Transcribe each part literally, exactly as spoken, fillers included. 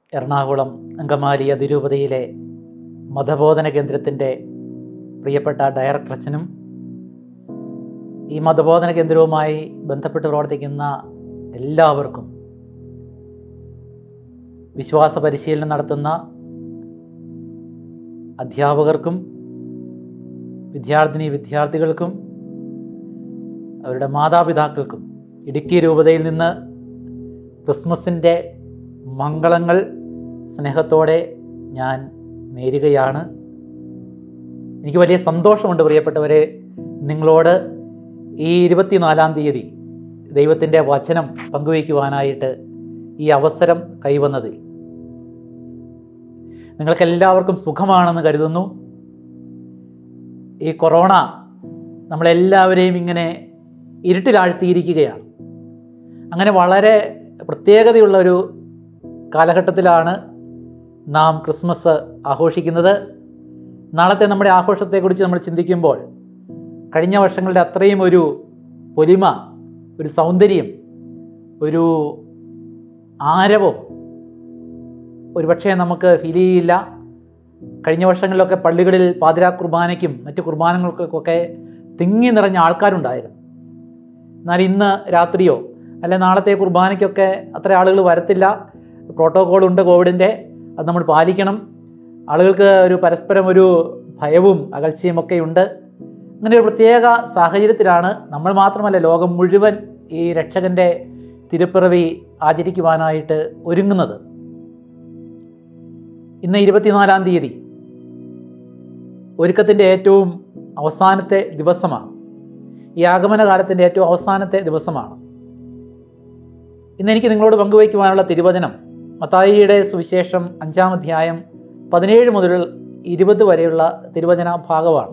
എറണാകുളം അങ്കമാലി അതിരൂപതയിലെ മതബോധന കേന്ദ്രത്തിൻ്റെ പ്രിയപ്പെട്ട ഡയറക്ടർ അച്ഛനും ഈ മതബോധന കേന്ദ്രവുമായി ബന്ധപ്പെട്ട് പ്രവർത്തിക്കുന്ന എല്ലാവർക്കും, വിശ്വാസ പരിശീലനം നടത്തുന്ന അധ്യാപകർക്കും വിദ്യാർത്ഥിനി വിദ്യാർത്ഥികൾക്കും അവരുടെ മാതാപിതാക്കൾക്കും ഇടുക്കി രൂപതയിൽ നിന്ന് ക്രിസ്മസിൻ്റെ മംഗളങ്ങൾ സ്നേഹത്തോടെ ഞാൻ നേരുകയാണ്. എനിക്ക് വലിയ സന്തോഷമുണ്ട് പ്രിയപ്പെട്ടവരെ, നിങ്ങളോട് ഈ ഇരുപത്തിനാലാം തീയതി ദൈവത്തിൻ്റെ വചനം പങ്കുവയ്ക്കുവാനായിട്ട് ഈ അവസരം കൈവന്നതിൽ. നിങ്ങൾക്കെല്ലാവർക്കും സുഖമാണെന്ന് കരുതുന്നു. ഈ കൊറോണ നമ്മളെല്ലാവരെയും ഇങ്ങനെ ഇരുട്ടിലാഴ്ത്തിയിരിക്കുകയാണ്. അങ്ങനെ വളരെ പ്രത്യേകതയുള്ളൊരു കാലഘട്ടത്തിലാണ് നാം ക്രിസ്മസ് ആഘോഷിക്കുന്നത്. നാളത്തെ നമ്മുടെ ആഘോഷത്തെക്കുറിച്ച് നമ്മൾ ചിന്തിക്കുമ്പോൾ കഴിഞ്ഞ വർഷങ്ങളുടെ അത്രയും ഒരു പൊലിമ, ഒരു സൗന്ദര്യം, ഒരു ആരവം ഒരുപക്ഷെ നമുക്ക് ഫീൽ ചെയ്യില്ല. കഴിഞ്ഞ വർഷങ്ങളിലൊക്കെ പള്ളികളിൽ പാതിരാ കുർബാനയ്ക്കും മറ്റു കുർബാനകൾക്കൊക്കെ തിങ്ങി നിറഞ്ഞ ആൾക്കാരുണ്ടായിരുന്നു. എന്നാൽ ഇന്ന് രാത്രിയോ അല്ലെ നാളത്തെ കുർബാനയ്ക്കൊക്കെ അത്ര ആളുകൾ വരത്തില്ല. പ്രോട്ടോക്കോളുണ്ട് കോവിഡിൻ്റെ, അത് നമ്മൾ പാലിക്കണം. ആളുകൾക്ക് ഒരു പരസ്പരം ഒരു ഭയവും അകൽച്ചയും ഒക്കെ ഉണ്ട്. അങ്ങനെ ഒരു പ്രത്യേക സാഹചര്യത്തിലാണ് നമ്മൾ മാത്രമല്ല ലോകം മുഴുവൻ ഈ രക്ഷകൻ്റെ തിരുപ്പിറവി ആചരിക്കുവാനായിട്ട് ഒരുങ്ങുന്നത്. ഇന്ന് ഇരുപത്തിനാലാം തീയതി ഒരുക്കത്തിൻ്റെ ഏറ്റവും അവസാനത്തെ ദിവസമാണ്. ഈ ആഗമന കാലത്തിൻ്റെ ഏറ്റവും അവസാനത്തെ ദിവസമാണ്. ഇന്ന് എനിക്ക് നിങ്ങളോട് പങ്കുവയ്ക്കുവാനുള്ള തിരുവചനം മത്തായിയുടെ സുവിശേഷം അഞ്ചാം അധ്യായം പതിനേഴ് മുതൽ ഇരുപത് വരെയുള്ള തിരുവചന ഭാഗമാണ്.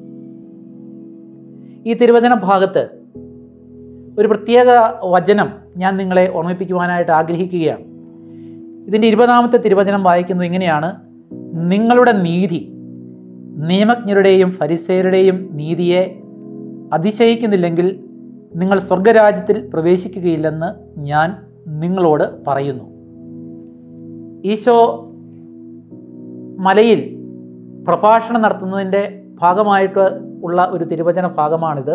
ഈ തിരുവചന ഭാഗത്ത് ഒരു പ്രത്യേക വചനം ഞാൻ നിങ്ങളെ ഓർമ്മിപ്പിക്കുവാനായിട്ട് ആഗ്രഹിക്കുകയാണ്. ഇതിൻ്റെ ഇരുപതാമത്തെ തിരുവചനം വായിക്കുന്നത് ഇങ്ങനെയാണ്: നിങ്ങളുടെ നീതി നിയമജ്ഞരുടെയും ഫരിസേയരുടെയും നീതിയെ അതിശയിക്കുന്നില്ലെങ്കിൽ നിങ്ങൾ സ്വർഗരാജ്യത്തിൽ പ്രവേശിക്കുകയില്ലെന്ന് ഞാൻ നിങ്ങളോട് പറയുന്നു. ഈശോ മലയിൽ പ്രഭാഷണം നടത്തുന്നതിൻ്റെ ഭാഗമായിട്ട് ഉള്ള ഒരു തിരുവചന ഭാഗമാണിത്.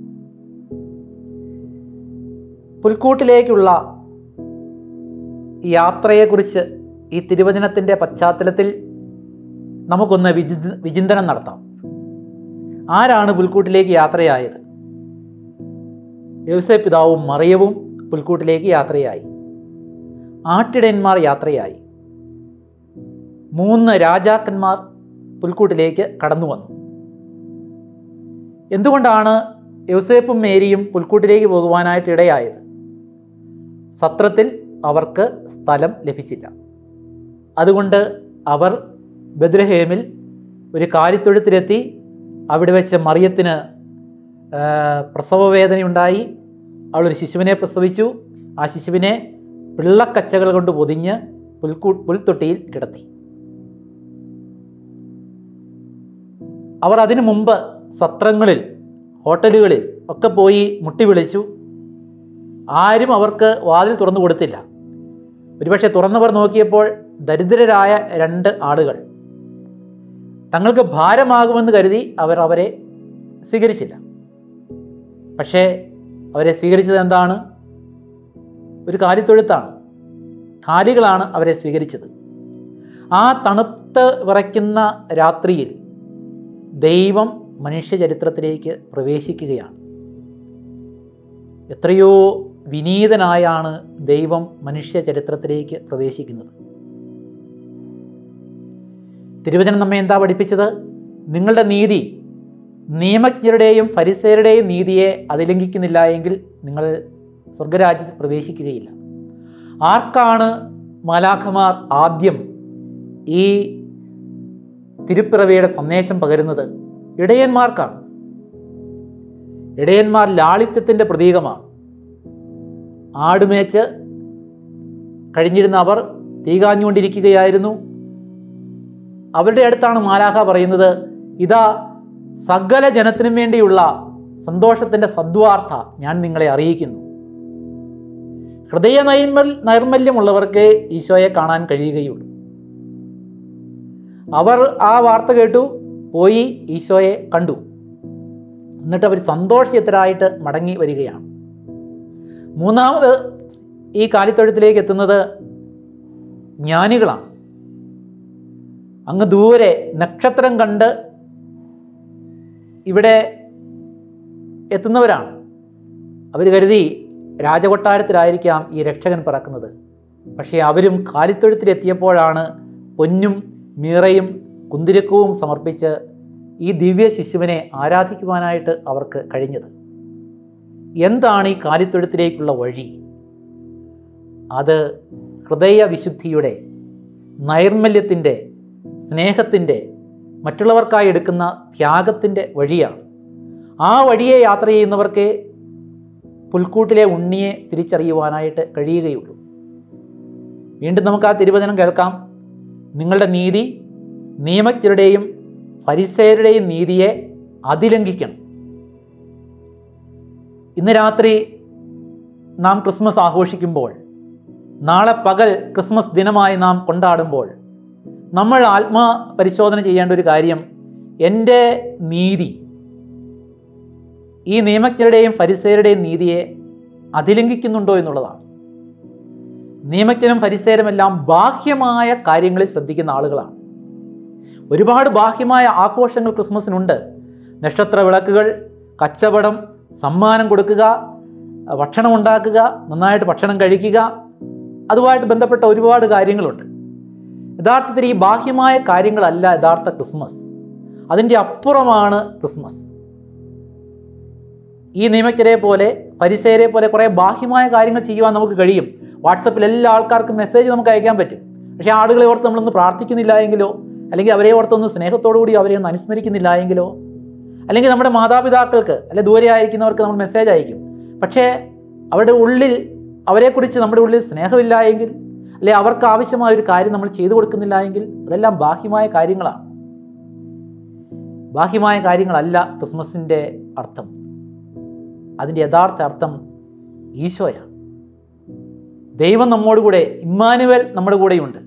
പുൽക്കൂട്ടിലേക്കുള്ള യാത്രയെക്കുറിച്ച് ഈ തിരുവചനത്തിൻ്റെ പശ്ചാത്തലത്തിൽ നമുക്കൊന്ന് വിചി വിചിന്തനം നടത്താം. ആരാണ് പുൽക്കൂട്ടിലേക്ക് യാത്രയായത്? യോസേപ്പ് പിതാവും മറിയവും പുൽക്കൂട്ടിലേക്ക് യാത്രയായി. ആട്ടിടയന്മാർ യാത്രയായി. മൂന്ന് രാജാക്കന്മാർ പുൽക്കൂട്ടിലേക്ക് കടന്നു വന്നു. എന്തുകൊണ്ടാണ് യോസേപ്പും മേരിയും പുൽക്കൂട്ടിലേക്ക് പോകുവാനായിട്ട് ഇടയായത്? സത്രത്തിൽ അവർക്ക് സ്ഥലം ലഭിച്ചില്ല. അതുകൊണ്ട് അവർ ബെത്ലഹേമിൽ ഒരു കാലിത്തൊഴുത്തിലെത്തി. അവിടെ വെച്ച് മറിയത്തിന് പ്രസവവേദനയുണ്ടായി. അവളൊരു ശിശുവിനെ പ്രസവിച്ചു. ആ ശിശുവിനെ പിള്ളക്കച്ചകൾ കൊണ്ട് പൊതിഞ്ഞ് പുൽക്കൂ പുൽത്തൊട്ടിയിൽ കിടത്തി. അവർ അതിനു മുമ്പ് സത്രങ്ങളിൽ, ഹോട്ടലുകളിൽ ഒക്കെ പോയി മുട്ടി വിളിച്ചു. ആരും അവർക്ക് വാതിൽ തുറന്നു കൊടുത്തില്ല. ഒരുപക്ഷെ തുറന്നവർ നോക്കിയപ്പോൾ ദരിദ്രരായ രണ്ട് ആളുകൾ. തങ്ങൾക്ക് ഭാരമാകുമെന്ന് കരുതി അവർ അവരെ സ്വീകരിച്ചില്ല. പക്ഷേ അവരെ സ്വീകരിച്ചത് എന്താണ്? ഒരു കാലിത്തൊഴുത്താണ്. കാലികളാണ് അവരെ സ്വീകരിച്ചത്. ആ തണുത്ത് വിറയ്ക്കുന്ന രാത്രിയിൽ ദൈവം മനുഷ്യചരിത്രത്തിലേക്ക് പ്രവേശിക്കുകയാണ്. എത്രയോ വിനീതനായാണ് ദൈവം മനുഷ്യ ചരിത്രത്തിലേക്ക് പ്രവേശിക്കുന്നത്. തിരുവചനം നമ്മെ എന്താ പഠിപ്പിച്ചത്? നിങ്ങളുടെ നീതി നിയമജ്ഞരുടെയും ഫരിസേയരുടെയും നീതിയെ അതിലംഘിക്കുന്നില്ല എങ്കിൽ നിങ്ങൾ സ്വർഗരാജ്യത്തിൽ പ്രവേശിക്കുകയില്ല. ആർക്കാണ് മാലാഖമാർ ആദ്യം ഈ തിരുപ്പിറവിയുടെ സന്ദേശം പകരുന്നത്? ഇടയന്മാർക്കാണ്. ഇടയന്മാർ ലാളിത്യത്തിൻ്റെ പ്രതീകമാണ്. ആടുമേച്ച് കഴിഞ്ഞിരുന്ന അവർ തീകാഞ്ഞുകൊണ്ടിരിക്കുകയായിരുന്നു. അവരുടെ അടുത്താണ് മാലാഖ പറയുന്നത്, ഇതാ സകല ജനത്തിനും വേണ്ടിയുള്ള സന്തോഷത്തിൻ്റെ സദ്വാർത്ത ഞാൻ നിങ്ങളെ അറിയിക്കുന്നു. ഹൃദയ നൈർമൽ നൈർമല്യമുള്ളവർക്ക് ഈശോയെ കാണാൻ കഴിയുകയുള്ളൂ. അവർ ആ വാർത്ത കേട്ടു, പോയി ഈശോയെ കണ്ടു. എന്നിട്ട് അവർ സന്തോഷത്തിലായിട്ട് മടങ്ങി വരികയാണ്. മൂന്നാമത് ഈ കാലിത്തൊഴുത്തിലേക്ക് എത്തുന്നത് ജ്ഞാനികളാണ്. അങ്ങ് ദൂരെ നക്ഷത്രം കണ്ട് ഇവിടെ എത്തുന്നവരാണ്. അവർ കരുതി രാജകൊട്ടാരത്തിലായിരിക്കാം ഈ രക്ഷകൻ പറക്കുന്നത്. പക്ഷേ അവരും കാലിത്തൊഴുത്തിലെത്തിയപ്പോഴാണ് പൊന്നും മീറയും കുന്തിരക്കവും സമർപ്പിച്ച് ഈ ദിവ്യ ശിശുവിനെ ആരാധിക്കുവാനായിട്ട് അവർക്ക് കഴിഞ്ഞത്. എന്താണ് ഈ കാലിത്തൊഴുത്തിലേക്കുള്ള വഴി? അത് ഹൃദയവിശുദ്ധിയുടെ, നൈർമല്യത്തിൻ്റെ, സ്നേഹത്തിൻ്റെ, മറ്റുള്ളവർക്കായി എടുക്കുന്ന ത്യാഗത്തിൻ്റെ വഴിയാണ്. ആ വഴിയെ യാത്ര ചെയ്യുന്നവർക്ക് പുൽക്കൂട്ടിലെ ഉണ്ണിയെ തിരിച്ചറിയുവാനായിട്ട് കഴിയുകയുള്ളൂ. വീണ്ടും നമുക്ക് ആ തിരുവചനം കേൾക്കാം. നിങ്ങളുടെ നീതി നിയമജ്ഞരുടെയും ഫരിസേയരുടെയും നീതിയെ അതിലംഘിക്കണം. ഇന്ന് രാത്രി നാം ക്രിസ്മസ് ആഘോഷിക്കുമ്പോൾ, നാളെ പകൽ ക്രിസ്മസ് ദിനമായി നാം കൊണ്ടാടുമ്പോൾ നമ്മൾ ആത്മപരിശോധന ചെയ്യേണ്ട ഒരു കാര്യം, എൻ്റെ നീതി ഈ നിയമജ്ഞരുടെയും ഫരിസേയരുടെയും നീതിയെ അതിലംഘിക്കുന്നുണ്ടോ എന്നുള്ളതാണ്. നിയമജ്ഞരും ഫരിസേയരുമെല്ലാം ബാഹ്യമായ കാര്യങ്ങളിൽ ശ്രദ്ധിക്കുന്ന ആളുകളാണ്. ഒരുപാട് ബാഹ്യമായ ആഘോഷങ്ങൾ ക്രിസ്മസിനുണ്ട്. നക്ഷത്ര വിളക്കുകൾ, കച്ചവടം, സമ്മാനം കൊടുക്കുക, ഭക്ഷണം ഉണ്ടാക്കുക, നന്നായിട്ട് ഭക്ഷണം കഴിക്കുക, അതുമായിട്ട് ബന്ധപ്പെട്ട ഒരുപാട് കാര്യങ്ങളുണ്ട്. യഥാർത്ഥത്തിൽ ഈ ബാഹ്യമായ കാര്യങ്ങളല്ല യഥാർത്ഥ ക്രിസ്മസ്. അതിൻ്റെ അപ്പുറമാണ് ക്രിസ്മസ്. ഈ നിയമജ്ഞരെ പോലെ ഫരിസേയരെ പോലെ കുറേ ബാഹ്യമായ കാര്യങ്ങൾ ചെയ്യുവാൻ നമുക്ക് കഴിയും. വാട്സപ്പിൽ എല്ലാ ആൾക്കാർക്കും മെസ്സേജ് നമുക്ക് അയക്കാൻ പറ്റും. പക്ഷേ ആളുകളെ ഓർത്ത് നമ്മളൊന്ന് പ്രാർത്ഥിക്കുന്നില്ല എങ്കിലോ, അല്ലെങ്കിൽ അവരെ ഓർത്തൊന്ന് സ്നേഹത്തോടു കൂടി അവരെ ഒന്ന് അനുസ്മരിക്കുന്നില്ല എങ്കിലോ, അല്ലെങ്കിൽ നമ്മുടെ മാതാപിതാക്കൾക്ക് അല്ലെ ദൂരെ ആയിരിക്കുന്നവർക്ക് നമ്മൾ മെസ്സേജ് അയക്കും. പക്ഷേ അവരുടെ ഉള്ളിൽ അവരെക്കുറിച്ച് നമ്മുടെ ഉള്ളിൽ സ്നേഹമില്ല എങ്കിൽ, അല്ലെ അവർക്ക് ആവശ്യമായ ഒരു കാര്യം നമ്മൾ ചെയ്തു കൊടുക്കുന്നില്ല എങ്കിൽ, അതെല്ലാം ബാഹ്യമായ കാര്യങ്ങളാണ്. ബാഹ്യമായ കാര്യങ്ങളല്ല ക്രിസ്മസിൻ്റെ അർത്ഥം. അതിൻ്റെ യഥാർത്ഥ അർത്ഥം ഈശോയാണ്. ദൈവം നമ്മോട് കൂടെ, ഇമ്മാനുവേൽ നമ്മുടെ കൂടെയുണ്ട്.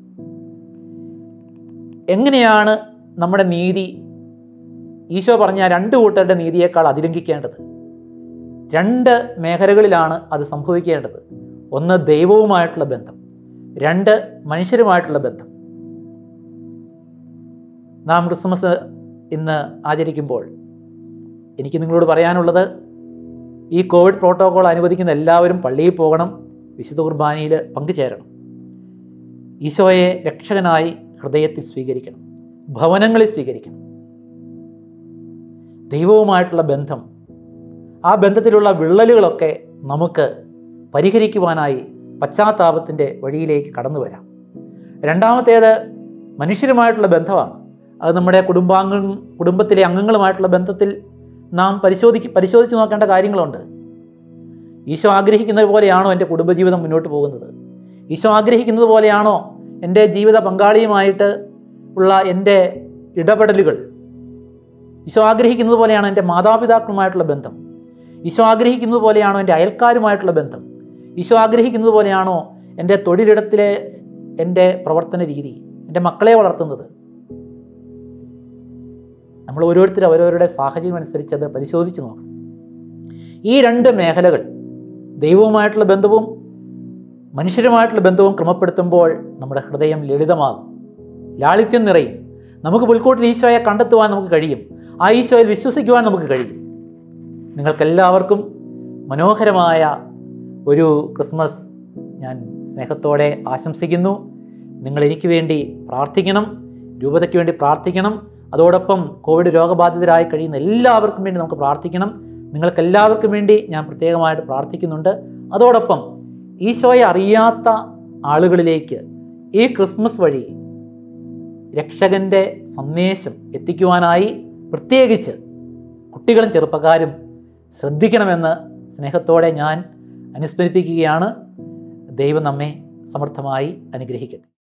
എങ്ങനെയാണ് നമ്മുടെ നീതി ഈശോ പറഞ്ഞ രണ്ട് കൂട്ടരുടെ നീതിയേക്കാൾ അതിലംഘിക്കേണ്ടത്? രണ്ട് മേഖലകളിലാണ് അത് സംഭവിക്കേണ്ടത്. ഒന്ന് ദൈവവുമായിട്ടുള്ള ബന്ധം, രണ്ട് മനുഷ്യരുമായിട്ടുള്ള ബന്ധം. നാം ക്രിസ്മസ് ഇന്ന് ആചരിക്കുമ്പോൾ എനിക്ക് നിങ്ങളോട് പറയാനുള്ളത്, ഈ കോവിഡ് പ്രോട്ടോകോൾ അനുവദിക്കുന്ന എല്ലാവരും പള്ളിയിൽ പോകണം, വിശുദ്ധ കുർബാനയിൽ പങ്കുചേരണം. ഈശോയെ രക്ഷകനായി ഹൃദയത്തിൽ സ്വീകരിക്കണം, ഭവനങ്ങളിൽ സ്വീകരിക്കണം. ദൈവവുമായിട്ടുള്ള ബന്ധം, ആ ബന്ധത്തിലുള്ള വിള്ളലുകളൊക്കെ നമുക്ക് പരിഹരിക്കുവാനായി പശ്ചാത്താപത്തിൻ്റെ വഴിയിലേക്ക് കടന്നു വരാം. രണ്ടാമത്തേത് മനുഷ്യരുമായിട്ടുള്ള ബന്ധമാണ്. അത് നമ്മുടെ കുടുംബാംഗ കുടുംബത്തിലെ അംഗങ്ങളുമായിട്ടുള്ള ബന്ധത്തിൽ നാം പരിശോധിക്ക് പരിശോധിച്ച് നോക്കേണ്ട കാര്യങ്ങളുണ്ട്. ഈശോ ആഗ്രഹിക്കുന്നത് പോലെയാണോ എൻ്റെ കുടുംബജീവിതം മുന്നോട്ട് പോകുന്നത്? ഈശോ ആഗ്രഹിക്കുന്നത് പോലെയാണോ എൻ്റെ ജീവിത പങ്കാളിയുമായിട്ട് ഉള്ള എൻ്റെ ഇടപെടലുകൾ? ഈശോ ആഗ്രഹിക്കുന്നത് പോലെയാണോ എൻ്റെ മാതാപിതാക്കളുമായിട്ടുള്ള ബന്ധം? ഈശോ ആഗ്രഹിക്കുന്നത് പോലെയാണോ എൻ്റെ അയൽക്കാരുമായിട്ടുള്ള ബന്ധം? ഈശോ ആഗ്രഹിക്കുന്നത് പോലെയാണോ എൻ്റെ തൊഴിലിടത്തിലെ എൻ്റെ പ്രവർത്തന രീതി, എൻ്റെ മക്കളെ വളർത്തുന്നത്? നമ്മൾ ഓരോരുത്തരും അവരവരുടെ സാഹചര്യം അനുസരിച്ച് അത് പരിശോധിച്ച് നോക്കണം. ഈ രണ്ട് മേഖലകൾ, ദൈവവുമായിട്ടുള്ള ബന്ധവും മനുഷ്യരുമായിട്ടുള്ള ബന്ധവും ക്രമപ്പെടുത്തുമ്പോൾ നമ്മുടെ ഹൃദയം ലളിതമാകും, ലാളിത്യം നിറയും. നമുക്ക് പുൽക്കൂട്ടിൽ ഈശോയെ കണ്ടെത്തുവാൻ നമുക്ക് കഴിയും, ആ ഈശോയിൽ വിശ്വസിക്കുവാൻ നമുക്ക് കഴിയും. നിങ്ങൾക്കെല്ലാവർക്കും മനോഹരമായ ഒരു ക്രിസ്മസ് ഞാൻ സ്നേഹത്തോടെ ആശംസിക്കുന്നു. നിങ്ങൾ എനിക്ക് വേണ്ടി പ്രാർത്ഥിക്കണം, രൂപതയ്ക്ക് വേണ്ടി പ്രാർത്ഥിക്കണം. അതോടൊപ്പം കോവിഡ് രോഗബാധിതരായി കഴിയുന്ന എല്ലാവർക്കും വേണ്ടി നമുക്ക് പ്രാർത്ഥിക്കണം. നിങ്ങൾക്കെല്ലാവർക്കും വേണ്ടി ഞാൻ പ്രത്യേകമായിട്ട് പ്രാർത്ഥിക്കുന്നുണ്ട്. അതോടൊപ്പം ഈശോയെ അറിയാത്ത ആളുകളിലേക്ക് ഈ ക്രിസ്മസ് വഴി രക്ഷകൻ്റെ സന്ദേശം എത്തിക്കുവാനായി പ്രത്യേകിച്ച് കുട്ടികളും ചെറുപ്പക്കാരും ശ്രദ്ധിക്കണമെന്ന് സ്നേഹത്തോടെ ഞാൻ അനുസ്മരിപ്പിക്കുകയാണ്. ദൈവം നമ്മെ സമർത്ഥമായി അനുഗ്രഹിക്കട്ടെ.